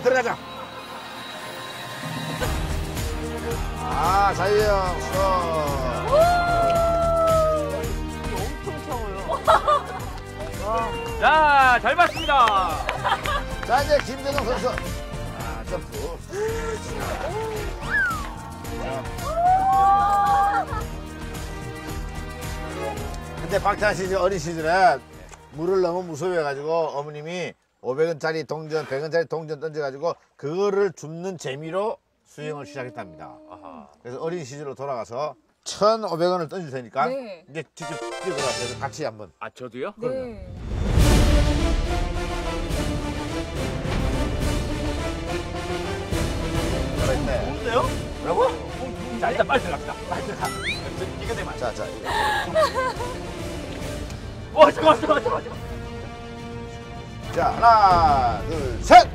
들어가자. 아, 자유형, 엄청 차워요. 자, 잘 봤습니다. 자, 이제 김재동 선수. 아, 점프. 근데 박찬 씨 어린 시절에 물을 너무 무서워해가지고 어머님이 500원짜리 동전, 100원짜리 동전 던져가지고 그거를 줍는 재미로 수영을 시작했답니다. 아하. 그래서 어린 시절로 돌아가서 1,500원을 던질 테니까 네. 이제 직접 뛰어들어가서 같이 한번. 아, 저도요? 네. 잘했네. 좋은데요? 뭐라고? 자, 일단 빨리 들어갑시다. 빨리 들어가. 이거 되면. 자, 자. 잠깐만. 자, 하나, 둘, 셋!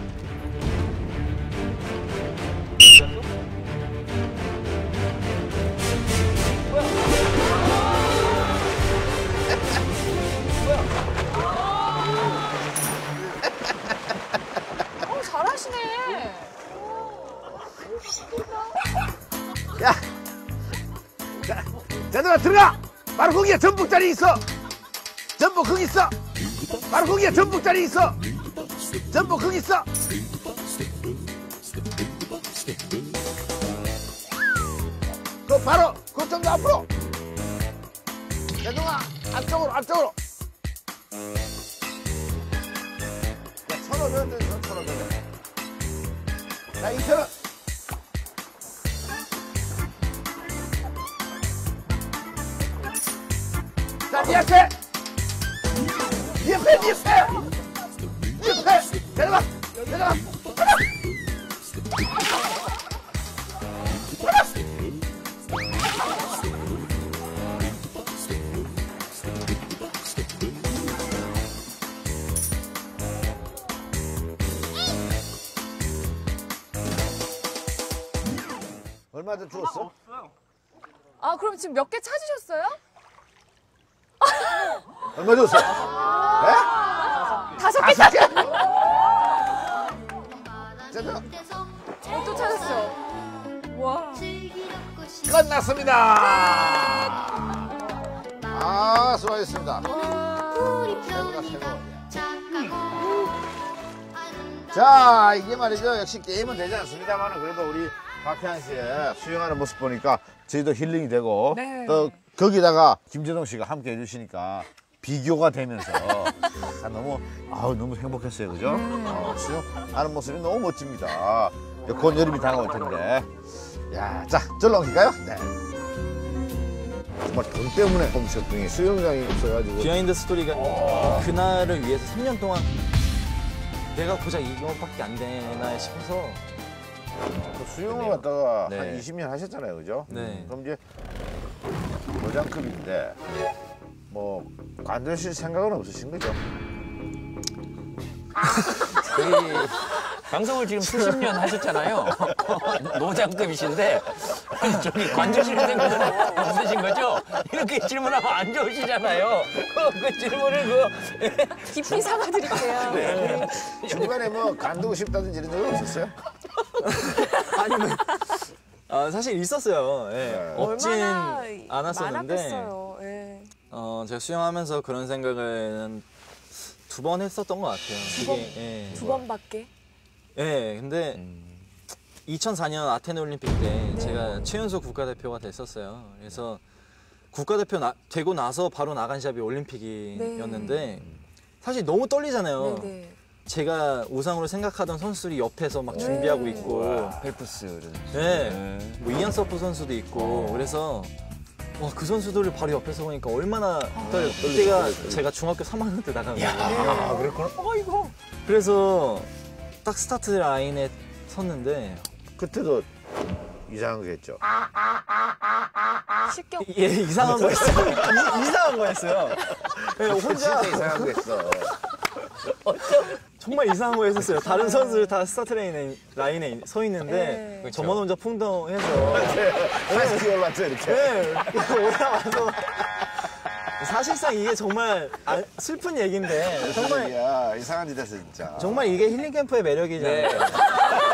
잘하시네. 야! 자, 제대로 들어가! 바로 거기에 전복자리 있어! 전복 거기 있어! 바로 거기에 전복자리 있어! 전복 거기 있어! 그 바로 그 좀 더 앞으로! 제동아 앞쪽으로 앞쪽으로! 야, 1,500원 줘, 1,500원. 자, 2,000원. 자, 니 앞에! 니 앞에! 니 앞에! 니 앞에! 내려가! 내려가! 얼마 전 주웠어? 없어요. 아, 그럼 지금 몇 개 찾으셨어요? 얼마 줬어? 에? 5개 5개? 제대로 또 찾았어. 와. 끝났습니다. 아, 수고하셨습니다. 최고다, 최고. 자, 이게 말이죠. 역시 게임은 되지 않습니다만 그래도 우리 박혜한 씨의 수영하는 모습 보니까 저희도 힐링이 되고 네. 또 거기다가 김재동 씨가 함께 해주시니까 비교가 되면서 너무 너무 행복했어요, 그죠? 수영하는 모습이 너무 멋집니다. 곧 여름이 다가올 텐데, 야, 자, 절로 옮길까요? 네. 정말 돈 때문에 홈쇼핑에 수영장이 없어가지고. 비하인드 스토리가 그날을 위해서 3년 동안 내가 고작 이것밖에 안 되나 싶어서 그 수영을 갖다가 네. 한 20년 하셨잖아요, 그죠? 네. 그럼 이제 도장급인데 뭐 관두실 생각은 없으신 거죠? 저희 방송을 지금 수십 년 하셨잖아요. 노장급이신데 저기 관두시는 생각은 없으신 거죠? 이렇게 질문하면 안 좋으시잖아요. 그 질문을 깊이 사과드릴게요. 네. 중간에 뭐 관두고 싶다든지 이런 적은 없었어요? 사실 있었어요. 예. 네. 없진 얼마나 않았었는데 많았겠어요. 예. 제가 수영하면서 그런 생각을 2번 했었던 것 같아요. 이게, 두 번밖에? 예, 근데 2004년 아테네 올림픽 때 제가 최연소 국가대표가 됐었어요. 그래서 국가대표 되고 나서 바로 나간 시합이 올림픽이었는데 사실 너무 떨리잖아요. 네네. 제가 우상으로 생각하던 선수들이 옆에서 막 준비하고 있고, 펠프스 네, 뭐 이안 서프 선수도 있고, 그래서 와, 그 선수들을 바로 옆에서 보니까 얼마나 떨려. 그때가 제가 중학교 3학년 때 나간 거예요. 아, 그랬구나. 어이구. 그래서 딱 스타트 라인에 섰는데 그때도 이상한 거 했죠? 실격. 예, 이상한 거 했어요. 이상한 거 했어요. 네, 혼자 진짜 이상한 거 했어. 정말 이상한 거 했었어요. 다른 선수들 다 스타트 라인에 서 있는데 네. 저만 혼자 풍덩해서 다시 올랐죠, 이렇게. 네, 올라와서 사실상 이게 정말 슬픈 얘기인데 정말 야 이상한 짓 했어 진짜. 정말 이게 힐링 캠프의 매력이잖아요. 네.